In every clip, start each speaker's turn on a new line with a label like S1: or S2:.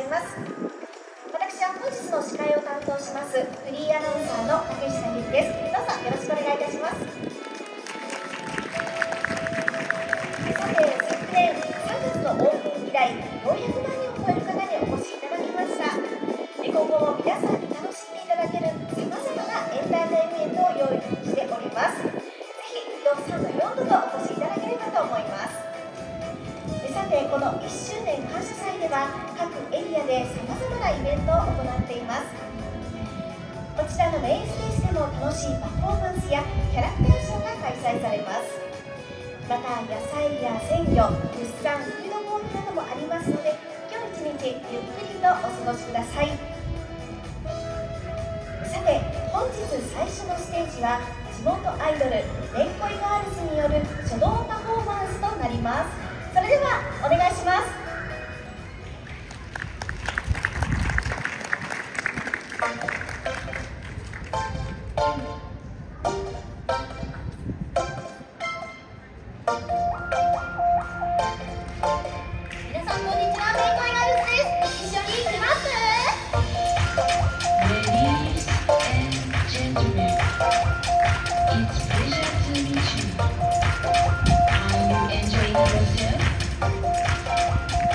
S1: います。私は本日の司会を担当しますフリーアナウンサーの竹下由里です。どうぞよろしくお願いいたします。さて、昨年3月のオープン以来、400万人を超える方にお越しいただきました。今後も皆さんに楽しんでいただけるさまざまなエンターテインメントを用意しております。ぜひ不動産の4度とお越しいただければと思います。さて、この1周年感謝祭では各エリアでさまざまなイベントを行っています。こちらのメインステージでも楽しいパフォーマンスやキャラクターショーが開催されます。また野菜や鮮魚、物産、フードボールなどもありますので、今日一日ゆっくりとお過ごしください。さて、本日最初のステージは地元アイドルめんこいガールズによる書道パフォーマンスとなります。それではお願いします。
S2: 皆さんこんにちは、めんこいガールズです。一緒に行きます。
S3: Ladies and gentlemen, it's pleasure to meet you. Are you enjoying yourself?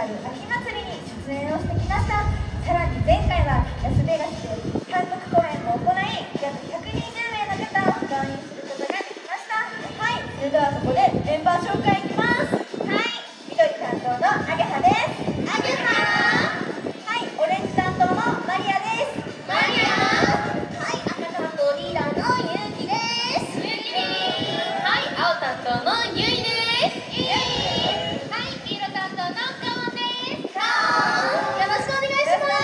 S1: ある秋祭りに出演をしてきました。さらに前回はラスベガスで単独公演も行い、約120名の方を動員することができました。はい、それではここでメンバー紹介いきます。はい、緑担当のアゲハです。
S2: あげは
S1: はい、オレンジ担当のマリアです。
S2: マリアはい、赤担当リーダーのゆうきです。ゆうきはい、青担当のゆいです。ゆいはい、黄色担当のかおんです。かおんよろしくお願いします。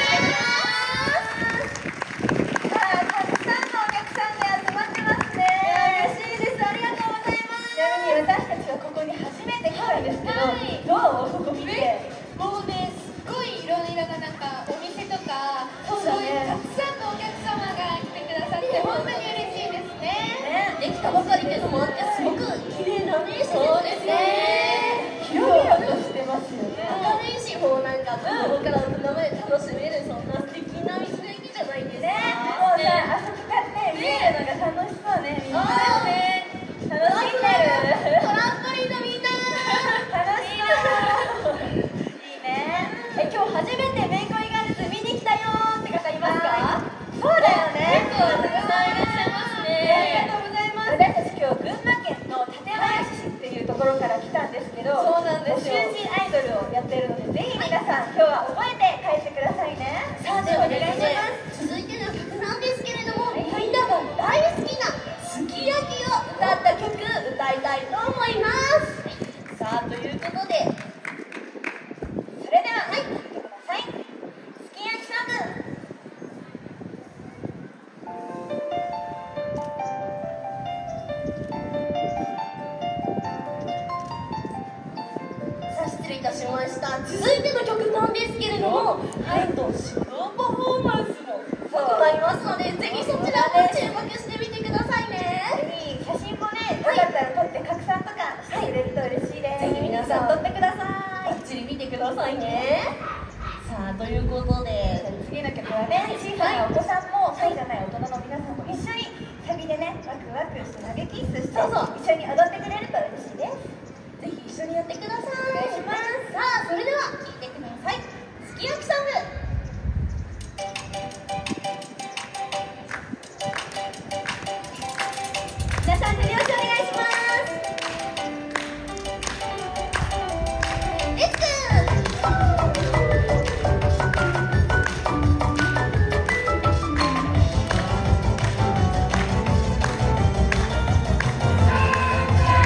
S1: さあ、たくさんのお客さんで集まってますね。嬉しいです。ありがとうございます。ちなみに私たちはここに初めて来たんですけど、
S2: はい、
S1: どうここ見て。
S2: もうね、すっごいいろいろななんかお店とか、
S1: そうだね、
S2: たくさんのお客様が来てくださって本当に嬉しいですね。
S1: ね、
S2: できたばかりっていうのもあってすごく綺麗なね、そうですね。
S1: ヒロヒロとしてますよね。
S2: 明るいし、もうなんか子供から大人まで楽しめるそんな素敵な道の駅じゃないですか。
S1: ね、もうさ、あそこからね、見えるのが楽しそうね、みんな。
S2: ね、
S1: 楽しんでる。
S2: トランポリンのみんな。
S1: 楽しそう。いいね。今日初めてめんこいガールズ見に来たよーって方いますか？そうだよね。
S2: 結構たくさんいらっしゃいます
S1: あり
S2: ね。
S1: がとうございます。私たち今日群馬県の館林市っていうところから来たんですけど、
S2: そうなんですよ。
S1: 囚人アイドルをやってるので、ぜひ皆さん今日は覚えて帰ってくださいね。
S2: さあ、ではですね、続いての曲なんですけれども、みんなが大好きなすき焼きを歌った曲、歌いたいと思います。さあ、ということで、
S1: それでは、はい、聴いてください。すき焼きソング。
S2: さあ、失礼いたしました。続いての曲なんですけれども、なんと手動パフォーマンスも行いますので、ぜひそちらも注目してみてくださいね。
S1: ぜひ写真もね、よかったら撮って拡散とかしてくれると嬉しいです。
S2: ぜひ皆さん
S1: 撮ってください。
S2: バッチリ見てくださいね。さあ、ということで、
S1: 次の曲はね、小さなお子さんもそうじゃない大人の皆さんも一緒にサビでね、ワクワクして投げキッスして、
S2: そうそう
S1: 一緒に踊ってくれると嬉しいです。
S2: ぜひ一緒にやってください。
S1: お願いします。
S2: さあ、それでは聴いてください。すき焼きソング。
S1: 皆さん手拍子お願いします。
S2: レッツ
S1: さ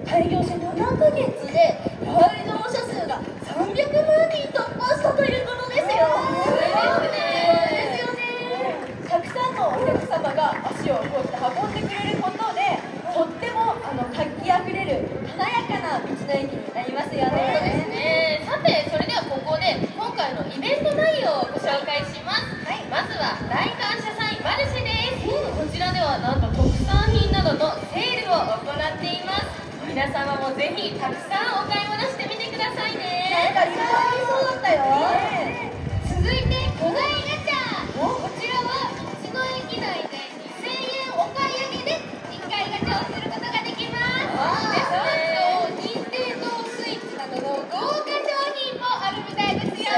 S1: 開業して7ヶ月で来場者数が300万人突破したということですよ。すごいですよね。たくさんのお客様が足をこうして運んでくれることで、とっても活気あふれる華やかな道の駅になりますよ
S2: そうで
S1: ね。
S2: すね。さて、それではここで今回のイベント内容をご紹介します。
S1: はい、
S2: まずは大感謝祭マルシェです。こちらではなんと特産品などのセールを行っています。皆様もぜひたくさんお買い物してみてくださいね。
S1: なんかいっぱいありそうだったよ。
S2: 続いて小貝ガチャ。こちらは道の駅内で2000円お買い上げで1回ガチャをすることができます。なんと任天堂スイッチなどの豪華商品もあるみたいですよ。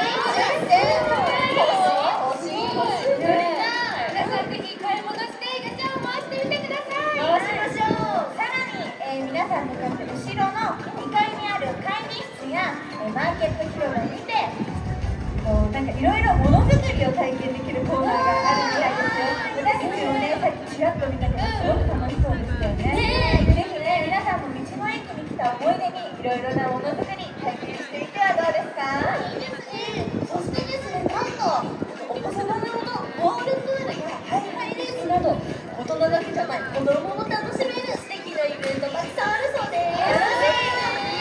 S1: 欲しい。
S2: 皆さんぜひ買い物してガチャを回してみてください。
S1: 回しましょう。さらに、皆さんの後ろの2階にある会議室や、マーケット広場にてなんかいろいろものづくりを体験できるコーナーがあるみたいですよ。私たちもね、さっきちらっと見たけどすごく楽しそうでしたよね。ぜひね、皆さんも道の駅に来た思い出にいろいろなものづくり体験してみてはどうですか？
S2: いいですね。そしてですね、なんと
S1: お子様用のボールプールやハイハイレースなど大人だけじゃない子供も楽しめる素敵なイベントたくさんあるそうです。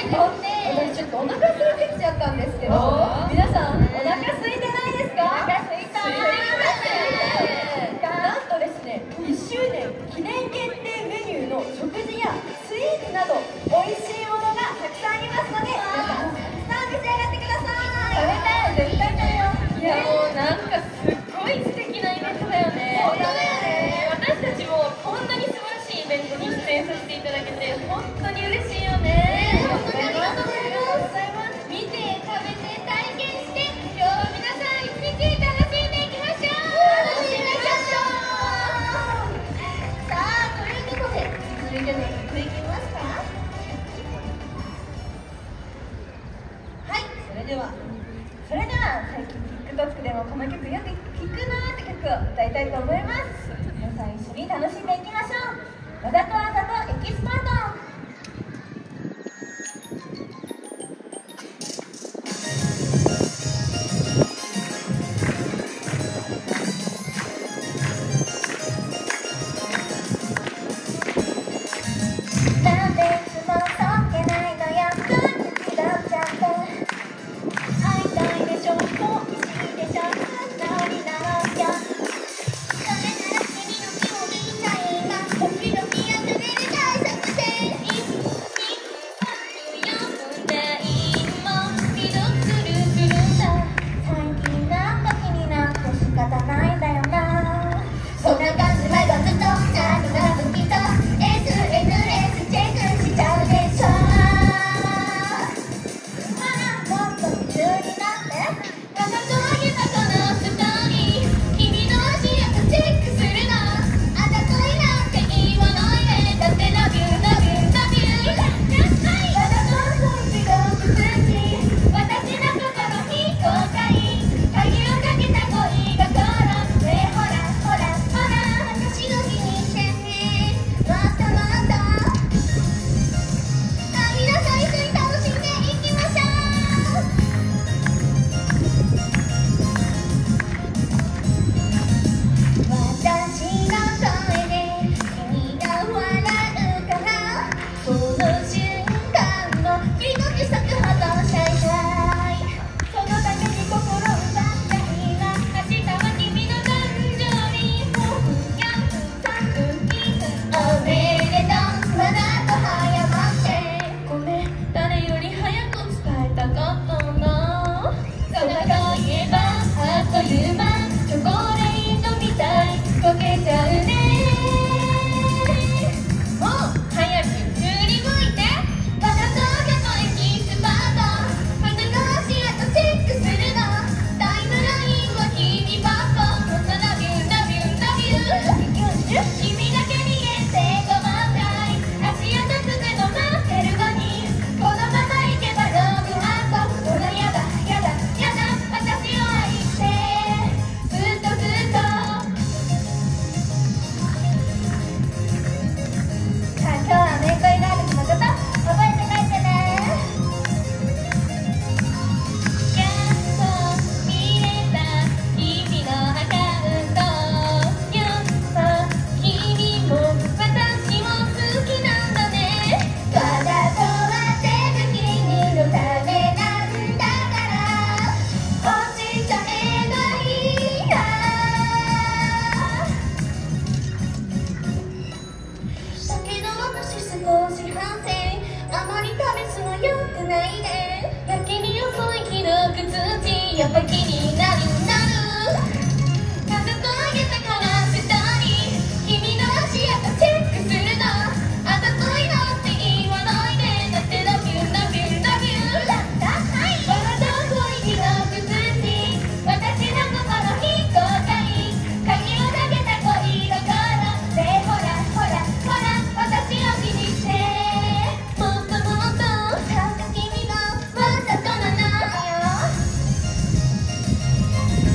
S1: 私ちょっとお腹空いてきちゃったんですけど、皆さんお腹空いてないですか？お腹空いた。なんとですね、1周年記念限定メニューの食事やスイーツなど美味しいものがたくさんありますので、皆さんたくさん召し上がってください。食べたい、絶対食べよう。
S2: いやもうなんかすっごい素敵なイベントだよね。
S1: そうだね。
S2: 私たちもこんなに素晴らしいイベントに出演させていただけて本当に嬉しいよね。
S1: 本当にありがとうございます。
S2: 見て食べて体験して今日は皆さん一日楽しんでいきましょう。
S1: 楽しみましょう。さあ、ということで続いての曲いきますか？はい、それでは最近 TikTok でもこの曲よく聴くなーって曲を歌いたいと思います。皆さん一緒に楽しんでいきましょう。わざとわざとエキスパート。なんでいつもそっけないのよ。口だっちゃって会いたいでしょ、もういいでしょ、素直になろうよ。それなら君の気を見たいな。時々やってみる大作戦。
S2: 反省、あまり食べすのよくないね。やけに遅い既読通知、やっぱ気になる家族あげたから2人、君の足跡チェックするの。あざといなって言わないで、だってラビューラビューラビューラッタはい。わざとい既読通知、私の心非公開、鍵を投げた恋だからで、ほらほらほら私を気にして、もっともっとなんか君がわざとなのよ。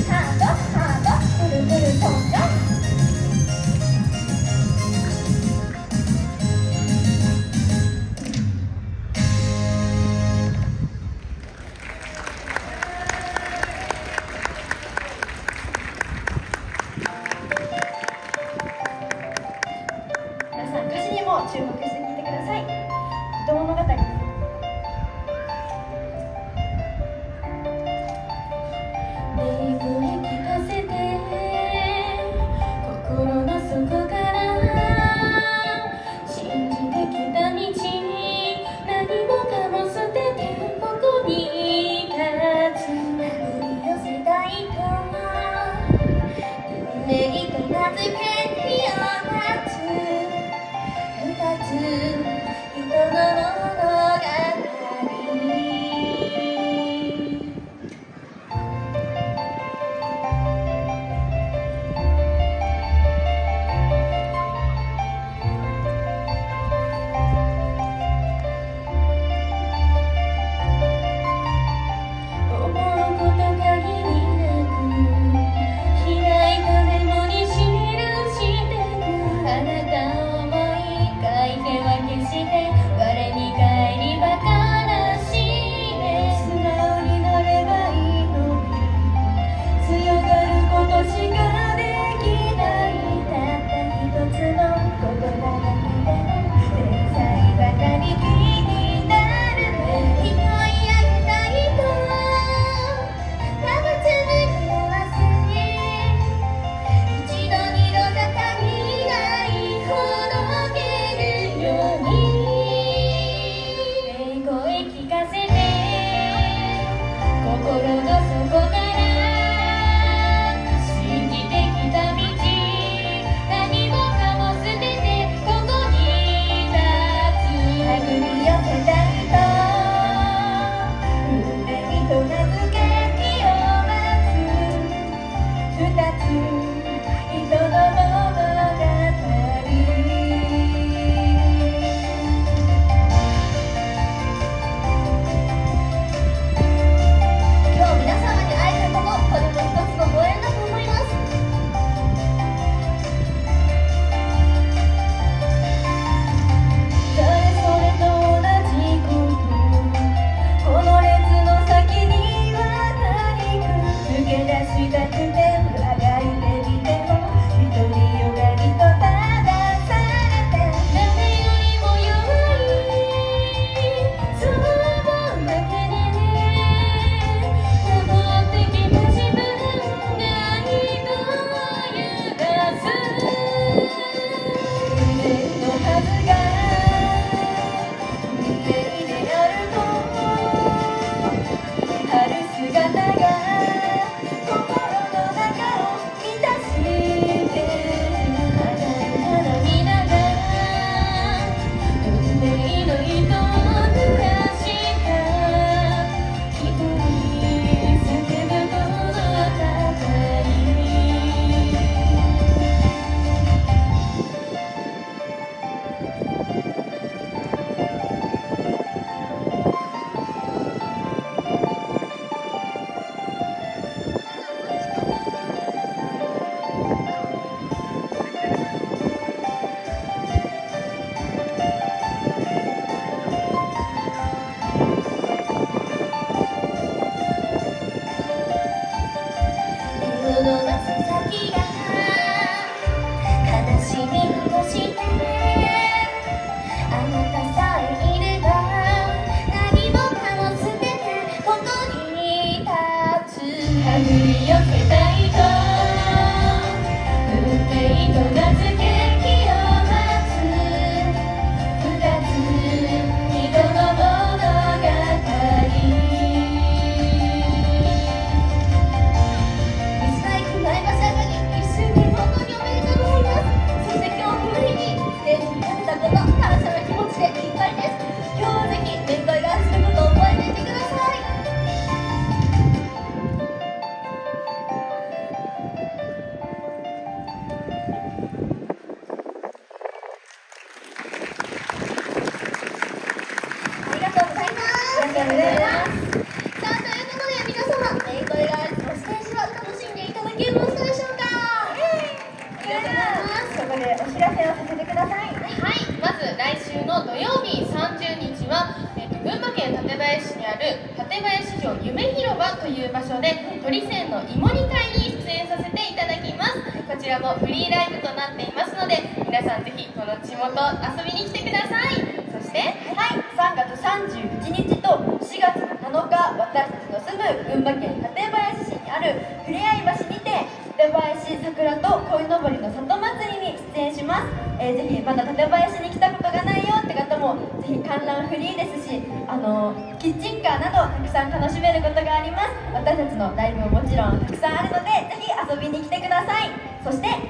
S1: がとうございます。
S2: さあ、ということで皆様、メイコレガールズのステージは楽しんでいただけましたでしょうか？
S1: ありがとうございます。そこでお知らせをさせてください。
S2: はい、まず来週の土曜日30日は、群馬県館林市にある館林城夢広場という場所で鳥仙の芋煮会に出演させていただきます。こちらもフリーライブとなっていますので、皆さんぜひこの地元遊びに来てください。そして
S1: はい、3月31日と4月7日、私たちの住む群馬県館林市にあるふれあい橋にて館林桜と鯉のぼりの里祭りに出演します。ぜひまだ館林に来たことがないよって方もぜひ観覧フリーですし、キッチンカーなどたくさん楽しめることがあります。私たちのライブももちろんたくさんあるので、ぜひ遊びに来てください。そして
S2: はい、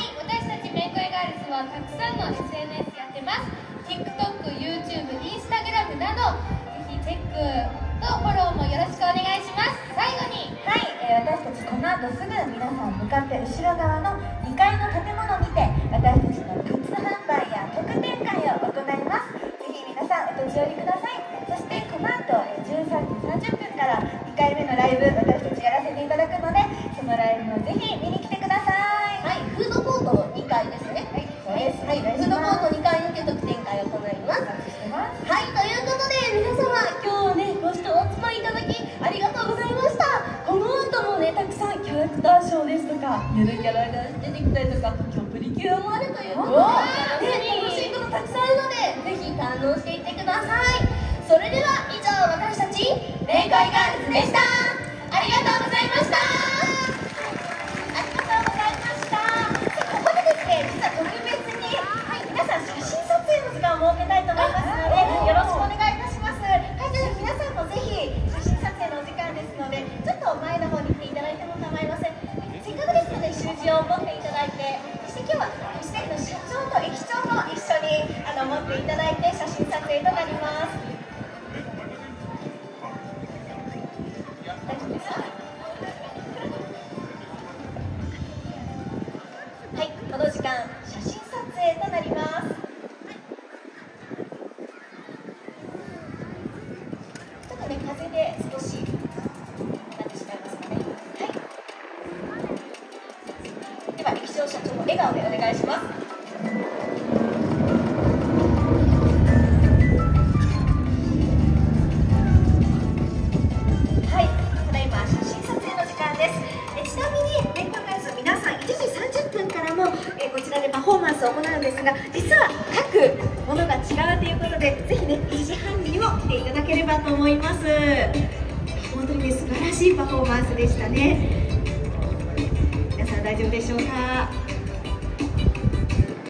S2: 私たちメイコレガールズはたくさんの SNS やってます。 TikTok、YouTube、Instagram などぜひチェックとフォローもよろしくお願いします。最後に
S1: はい、私たちこの後すぐ皆さん向かって後ろ側の2階の建物にて私たちのグッズ販売や特典会を行います。ぜひ皆さんお立ち寄りください。そしてこの後13時30分から2回目のライブ私たちやらせていただくので、そのライブもぜひ見に来てください。
S2: はい、フードコート2階ですね。はい、
S1: そうです。
S2: はい、フードコート2階にて特典会を行います。はい、ということで皆様、今日ねご視聴お集まりいただきありがとうございました。この後もねたくさんキャラクターショーですとかゆるキャラが出てきたりとか、今日プリキュアもあるということで、楽しいことたくさんあるのでぜひ堪能していってください。それでは以上、私たちメイコレガールズでした。ありがとうございました。
S1: ありがとうございました。ここでですね、実は特別に、皆さん写真撮影の時間を設けたいと思いますので、よろしくお願いいたします。はい、じゃあ皆さんもぜひ写真撮影のお時間ですので、ちょっと前の方に来ていただいても構いません。せっかくですので習字を持っていただいて、そして今日はフジテレビの社長と駅長も一緒に持っていただいて写真撮影となります。大丈夫ですか？はい、この時間写真撮影となります。ちょっとね、風で少しなってしまいますので、はい、では駅長社長の笑顔でお願いします。はい、ただいま写真撮影の時間です。ちなみにメイコレガールズの皆さん1時30分からもこちらでパフォーマンスを行うんですが、実は各ものが違うということで、ぜひね1時半にも来ていただければと思います。本当にね素晴らしいパフォーマンスでしたね。皆さん大丈夫でしょうか？